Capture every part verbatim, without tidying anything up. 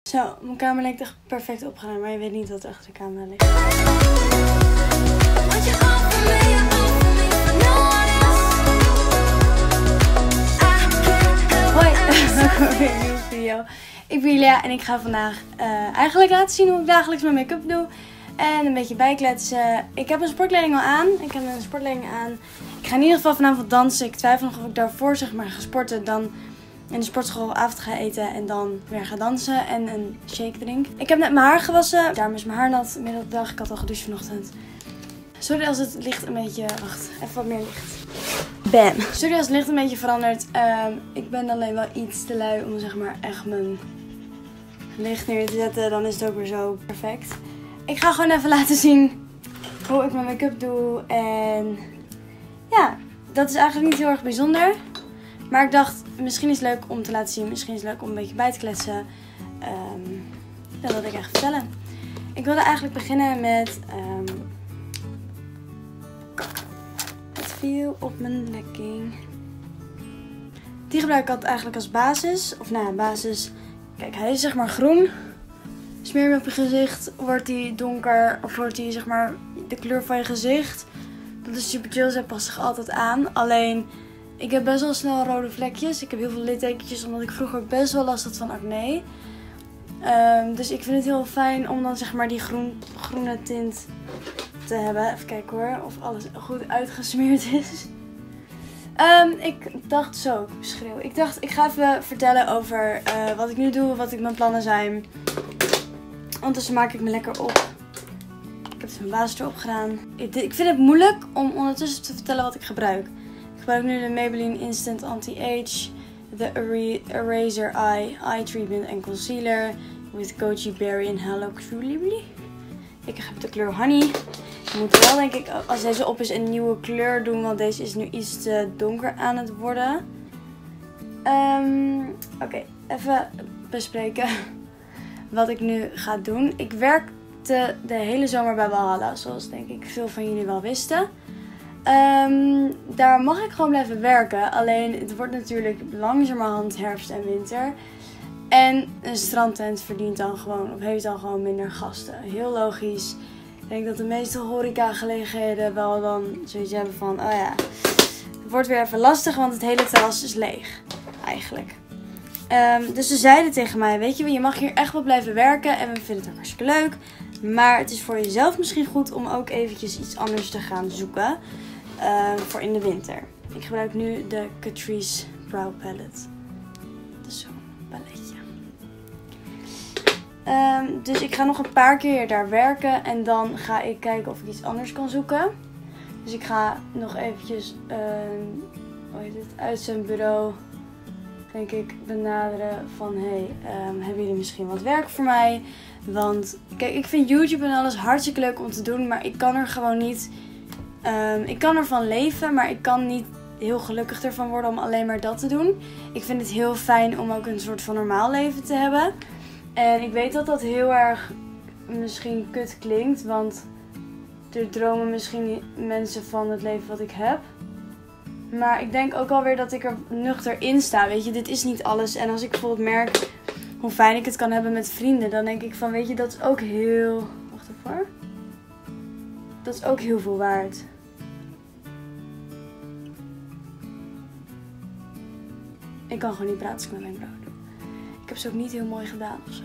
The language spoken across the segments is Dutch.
Zo, mijn kamer lijkt echt perfect opgeruimd, maar je weet niet wat er achter de camera ligt. Hoi, welkom bij een nieuwe video. Ik ben Julia en ik ga vandaag uh, eigenlijk laten zien hoe ik dagelijks mijn make-up doe. En een beetje bijkletsen. Ik heb een sportkleding al aan. Ik heb een sportkleding aan. Ik ga in ieder geval vanavond dansen. Ik twijfel nog of ik daarvoor zeg maar ga sporten. Dan in de sportschool avond ga eten en dan weer ga dansen en een shake drinken. Ik heb net mijn haar gewassen. Daarom is mijn haar nat. Midden op de dag. Ik had al gedoucht vanochtend. Sorry als het licht een beetje... Wacht, even wat meer licht. Bam. Sorry als het licht een beetje verandert. Um, ik ben alleen wel iets te lui om zeg maar echt mijn licht neer te zetten. Dan is het ook weer zo perfect. Ik ga gewoon even laten zien hoe ik mijn make-up doe. En ja, dat is eigenlijk niet heel erg bijzonder. Maar ik dacht, misschien is het leuk om te laten zien. Misschien is het leuk om een beetje bij te kletsen. Um, dat wilde ik echt vertellen. Ik wilde eigenlijk beginnen met... Um, het viel op mijn lekking. Die gebruik ik altijd eigenlijk als basis. Of nou ja, basis. Kijk, hij is zeg maar groen. Smeer hem op je gezicht. Wordt hij donker. Of wordt hij zeg maar de kleur van je gezicht. Dat is super chill. Zij past zich altijd aan. Alleen... Ik heb best wel snel rode vlekjes. Ik heb heel veel littekentjes omdat ik vroeger best wel last had van acne. Um, dus ik vind het heel fijn om dan zeg maar die groen, groene tint te hebben. Even kijken hoor of alles goed uitgesmeerd is. Um, ik dacht zo, ik schreeuw. Ik dacht ik ga even vertellen over uh, wat ik nu doe, wat ik mijn plannen zijn. Ondertussen maak ik me lekker op. Ik heb dus mijn basis erop gedaan. Ik, ik vind het moeilijk om ondertussen te vertellen wat ik gebruik. Ik gebruik nu de Maybelline Instant Anti-Age, de Eraser Eye Eye Treatment en Concealer with Goji Berry en Hello Cutie. Ik heb de kleur Honey. Ik moet wel denk ik, als deze op is, een nieuwe kleur doen, want deze is nu iets te donker aan het worden. Um, Oké, okay, even bespreken wat ik nu ga doen. Ik werkte de hele zomer bij Walhalla, zoals denk ik veel van jullie wel wisten. Um, daar mag ik gewoon blijven werken. Alleen het wordt natuurlijk langzamerhand herfst en winter. En een strandtent verdient dan gewoon, of heeft dan gewoon minder gasten. Heel logisch. Ik denk dat de meeste horecagelegenheden wel dan zoiets hebben van, oh ja, het wordt weer even lastig, want het hele terras is leeg. Eigenlijk. Um, dus ze zeiden tegen mij, weet je, je mag hier echt wel blijven werken en we vinden het ook hartstikke leuk. Maar het is voor jezelf misschien goed om ook eventjes iets anders te gaan zoeken. Uh, voor in de winter. Ik gebruik nu de Catrice Brow Palette. Dat is zo'n paletje. Um, dus ik ga nog een paar keer daar werken. En dan ga ik kijken of ik iets anders kan zoeken. Dus ik ga nog eventjes uh, hoe heet het, uit zijn bureau denk ik benaderen van hey, um, hebben jullie misschien wat werk voor mij? Want kijk, ik vind YouTube en alles hartstikke leuk om te doen. Maar ik kan er gewoon niet... Um, ik kan ervan leven, maar ik kan niet heel gelukkig ervan worden om alleen maar dat te doen. Ik vind het heel fijn om ook een soort van normaal leven te hebben. En ik weet dat dat heel erg misschien kut klinkt, want er dromen misschien mensen van het leven wat ik heb. Maar ik denk ook alweer dat ik er nuchter in sta, weet je, dit is niet alles. En als ik bijvoorbeeld merk hoe fijn ik het kan hebben met vrienden, dan denk ik van, weet je, dat is ook heel... Wacht even hoor. Dat is ook heel veel waard. Ik kan gewoon niet praten als ik mijn wenkbrauwen doe. Ik heb ze ook niet heel mooi gedaan of zo.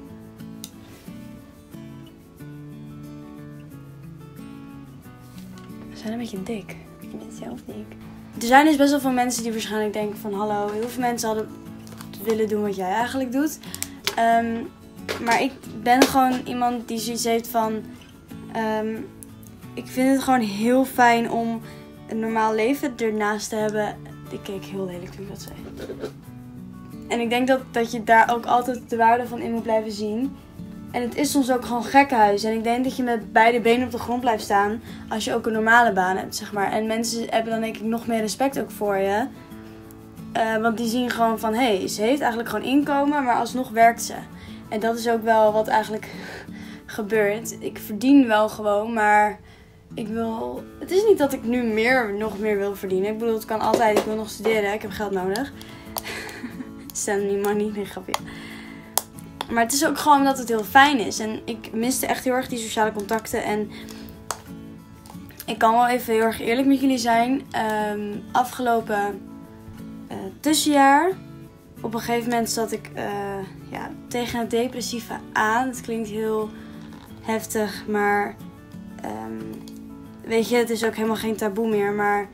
Ze zijn een beetje dik. Ik vind het zelf dik. Er zijn dus best wel veel mensen die waarschijnlijk denken van... Hallo, heel veel mensen hadden willen doen wat jij eigenlijk doet. Um, maar ik ben gewoon iemand die zoiets heeft van... Um, Ik vind het gewoon heel fijn om een normaal leven ernaast te hebben. Ik keek heel lelijk toen ik dat zei. En ik denk dat, dat je daar ook altijd de waarde van in moet blijven zien. En het is soms ook gewoon gekkenhuis. En ik denk dat je met beide benen op de grond blijft staan als je ook een normale baan hebt, zeg maar. En mensen hebben dan denk ik nog meer respect ook voor je. Uh, want die zien gewoon van, hé, hey, ze heeft eigenlijk gewoon inkomen, maar alsnog werkt ze. En dat is ook wel wat eigenlijk gebeurt. Ik verdien wel gewoon, maar... Ik wil... Het is niet dat ik nu meer, nog meer wil verdienen. Ik bedoel, het kan altijd. Ik wil nog studeren. Ik heb geld nodig. Send me money. Nee, grapje. Maar het is ook gewoon omdat het heel fijn is. En ik miste echt heel erg die sociale contacten. En ik kan wel even heel erg eerlijk met jullie zijn. Um, afgelopen uh, tussenjaar. Op een gegeven moment zat ik uh, ja, tegen het depressieve aan. Het klinkt heel heftig. Maar um, weet je, het is ook helemaal geen taboe meer. Maar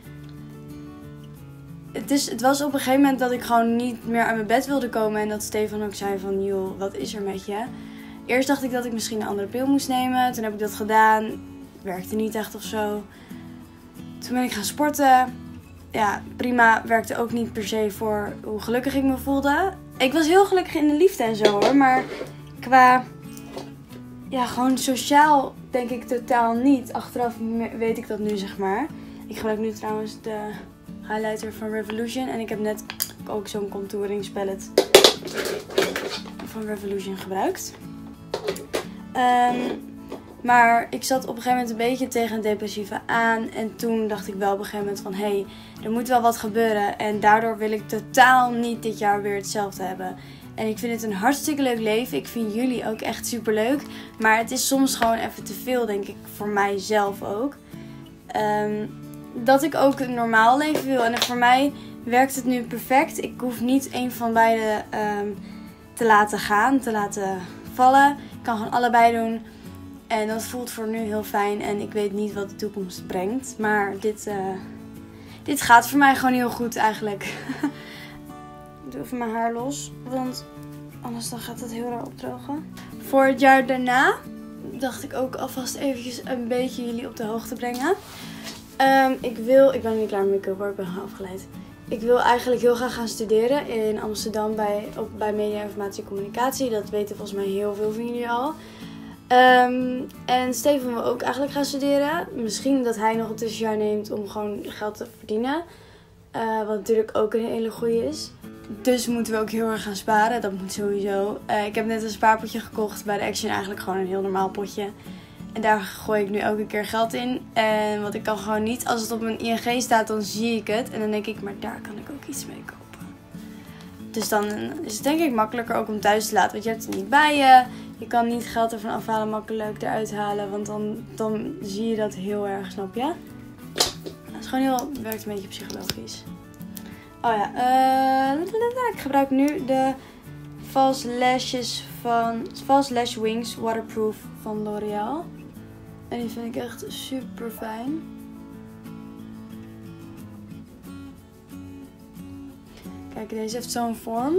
het, is, het was op een gegeven moment dat ik gewoon niet meer uit mijn bed wilde komen. En dat Stefan ook zei van, joh, wat is er met je? Eerst dacht ik dat ik misschien een andere pil moest nemen. Toen heb ik dat gedaan. Werkte niet echt of zo. Toen ben ik gaan sporten. Ja, prima. Werkte ook niet per se voor hoe gelukkig ik me voelde. Ik was heel gelukkig in de liefde en zo hoor. Maar qua, ja, gewoon sociaal denk ik totaal niet. Achteraf weet ik dat nu, zeg maar. Ik gebruik nu trouwens de highlighter van Revolution. En ik heb net ook zo'n contouringspallet van Revolution gebruikt. Um, maar ik zat op een gegeven moment een beetje tegen een depressieve aan. En toen dacht ik wel op een gegeven moment van, hé, hey, er moet wel wat gebeuren. En daardoor wil ik totaal niet dit jaar weer hetzelfde hebben. En ik vind het een hartstikke leuk leven. Ik vind jullie ook echt super leuk. Maar het is soms gewoon even te veel, denk ik, voor mijzelf ook. Um, dat ik ook een normaal leven wil. En voor mij werkt het nu perfect. Ik hoef niet een van beide um, te laten gaan, te laten vallen. Ik kan gewoon allebei doen. En dat voelt voor nu heel fijn. En ik weet niet wat de toekomst brengt. Maar dit, uh, dit gaat voor mij gewoon heel goed eigenlijk. Ik doe even mijn haar los. Want anders dan gaat het heel raar opdrogen. Voor het jaar daarna dacht ik ook alvast eventjes een beetje jullie op de hoogte brengen. Um, ik wil... Ik ben niet klaar met make-up hoor. Ik ben gewoon afgeleid. Ik wil eigenlijk heel graag gaan studeren in Amsterdam bij, op, bij Media, Informatie en Communicatie. Dat weten volgens mij heel veel van jullie al. Um, en Stefan wil ook eigenlijk gaan studeren. Misschien dat hij nog een tussenjaar neemt om gewoon geld te verdienen. Uh, wat natuurlijk ook een hele goeie is. Dus moeten we ook heel erg gaan sparen. Dat moet sowieso. Uh, ik heb net een spaarpotje gekocht bij de Action. Eigenlijk gewoon een heel normaal potje. En daar gooi ik nu elke keer geld in. En wat ik kan gewoon niet. Als het op mijn I N G staat, dan zie ik het. En dan denk ik, maar daar kan ik ook iets mee kopen. Dus dan is het denk ik makkelijker ook om thuis te laten. Want je hebt het niet bij je. Je kan niet geld ervan afhalen, makkelijk eruit halen. Want dan, dan zie je dat heel erg, snap je? Het is gewoon heel, het werkt een beetje psychologisch. Oh ja, uh, ik gebruik nu de False Lashes van False Lash Wings Waterproof van L'Oreal. En die vind ik echt super fijn. Kijk, deze heeft zo'n vorm.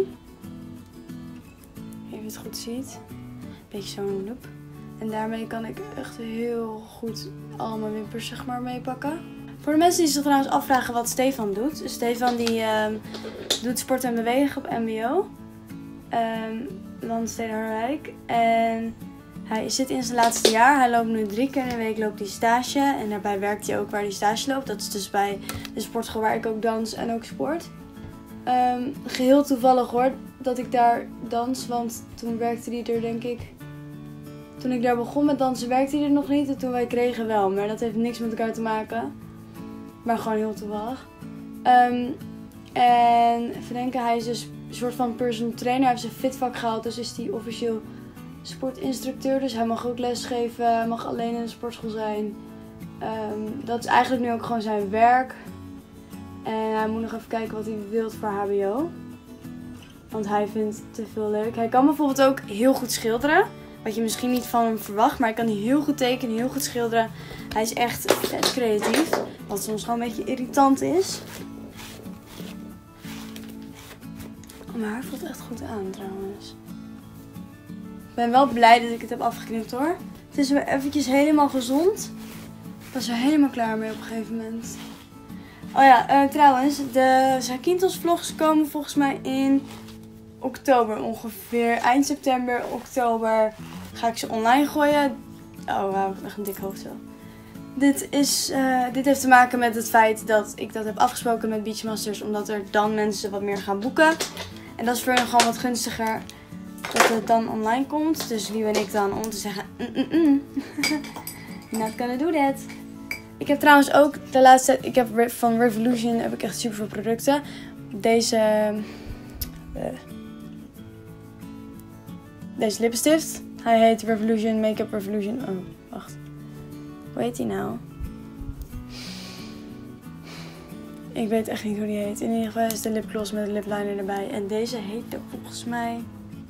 Even het goed ziet. Beetje zo'n loop. En daarmee kan ik echt heel goed al mijn wimpers zeg maar meepakken. Voor de mensen die zich trouwens afvragen wat Stefan doet. Stefan die um, doet sport en bewegen op M B O. Um, Landstede Harderwijk. En hij zit in zijn laatste jaar. Hij loopt nu drie keer in de week loopt hij stage. En daarbij werkt hij ook waar hij stage loopt. Dat is dus bij de sportschool waar ik ook dans en ook sport. Um, geheel toevallig hoor dat ik daar dans. Want toen werkte hij er denk ik... Toen ik daar begon met dansen werkte hij er nog niet. En toen wij kregen wel. Maar dat heeft niks met elkaar te maken. Maar gewoon heel toevallig. Um, en even denken, hij is dus een soort van personal trainer. Hij heeft zijn fitvak gehaald. Dus is hij officieel sportinstructeur. Dus hij mag ook lesgeven. Hij mag alleen in de sportschool zijn. Um, dat is eigenlijk nu ook gewoon zijn werk. En hij moet nog even kijken wat hij wil voor H B O. Want hij vindt het te veel leuk. Hij kan bijvoorbeeld ook heel goed schilderen. Wat je misschien niet van hem verwacht. Maar hij kan heel goed tekenen, heel goed schilderen. Hij is echt vet creatief. Wat soms gewoon een beetje irritant is. Oh, mijn haar voelt echt goed aan trouwens. Ik ben wel blij dat ik het heb afgeknipt hoor. Het is weer eventjes helemaal gezond. Ik was er helemaal klaar mee op een gegeven moment. Oh ja, uh, trouwens. De Zakynthos vlogs komen volgens mij in oktober ongeveer. Eind september, oktober ga ik ze online gooien. Oh wauw, ik heb echt een dik hoofd zo. Dit, is, uh, dit heeft te maken met het feit dat ik dat heb afgesproken met Beachmasters. Omdat er dan mensen wat meer gaan boeken. En dat is voor hen gewoon wat gunstiger dat het dan online komt. Dus wie ben ik dan om te zeggen, mm, mm, mm. Not gonna do that. Ik heb trouwens ook de laatste tijd, ik heb van Revolution heb ik echt super veel producten. Deze, uh, deze lippenstift. Hij heet Revolution Makeup Revolution. Oh, wacht. Hoe heet die nou? Ik weet echt niet hoe die heet. In ieder geval is de lipgloss met de lipliner erbij. En deze heet ook volgens mij...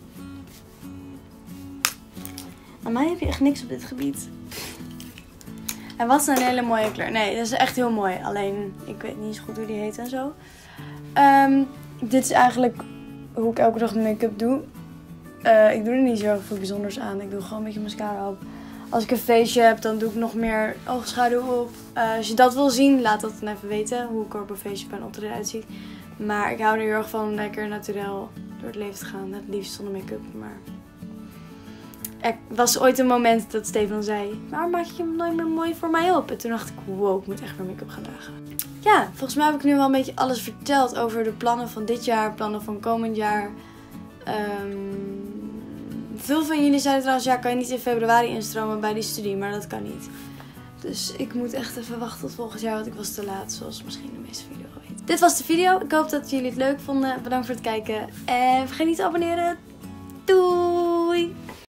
Aan mij heb je echt niks op dit gebied. En wat is een hele mooie kleur? Nee, dat is echt heel mooi. Alleen, ik weet niet zo goed hoe die heet en zo. Um, dit is eigenlijk hoe ik elke dag make-up doe. Uh, ik doe er niet zo heel veel bijzonders aan. Ik doe gewoon een beetje mascara op. Als ik een feestje heb, dan doe ik nog meer oogschaduw op. Uh, als je dat wil zien, laat dat dan even weten. Hoe ik er op een feestje bij een optreden uitziet. Maar ik hou er heel erg van lekker naturel door het leven te gaan. Het liefst zonder make-up. Maar er was ooit een moment dat Stefan zei: waarom maak je hem nooit meer mooi voor mij op? En toen dacht ik, wow, ik moet echt weer make-up gaan dragen. Ja, volgens mij heb ik nu wel een beetje alles verteld over de plannen van dit jaar. Plannen van komend jaar. Um, Veel van jullie zeiden trouwens, ja, kan je niet in februari instromen bij die studie, maar dat kan niet. Dus ik moet echt even wachten tot volgend jaar, want ik was te laat, zoals misschien de meeste video al weten. Dit was de video. Ik hoop dat jullie het leuk vonden. Bedankt voor het kijken. En vergeet niet te abonneren. Doei!